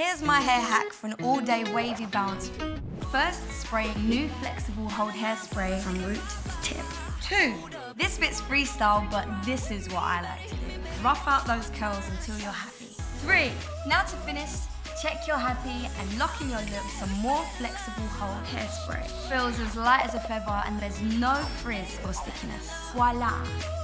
Here's my hair hack for an all-day wavy bounce. First, spray new Flexible Hold Hairspray from root to tip. 2, this bit's freestyle, but this is what I like to do. Rough out those curls until you're happy. 3, now to finish, check you're happy and lock in your look some more Flexible Hold Hairspray. Feels as light as a feather and there's no frizz or stickiness. Voila!